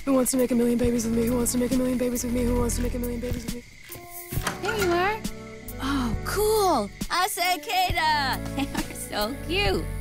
Who wants to make a million babies with me? Who wants to make a million babies with me? Who wants to make a million babies with me? There you are. Oh, cool. Asakeda. They are so cute.